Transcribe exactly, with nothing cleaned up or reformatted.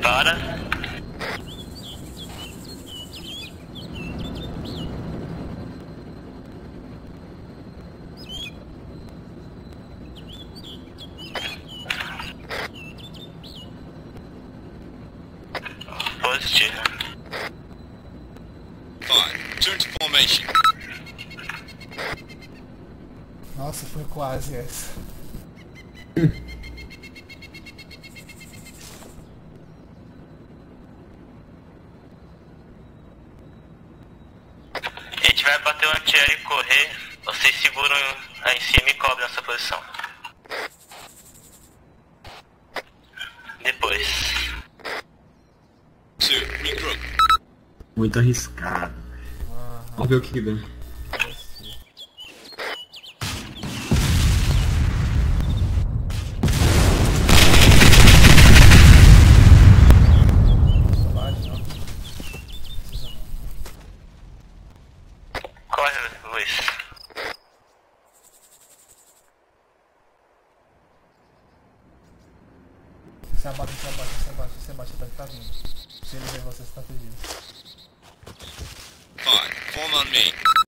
prepara. Positivo. Five. Turn to formation. Nossa, foi quase essa. A gente vai bater o antiaéreo e correr. Vocês seguram aí em cima e cobrem essa posição. Depois. Two. Regroup. Muito arriscado. Vamos ver o que que dá. Corre, Luiz. Se abaixa, se abaixa, se abaixa, se abaixa, deve estar vindo. Se ele ver você, você está fugindo. Five. Form on me.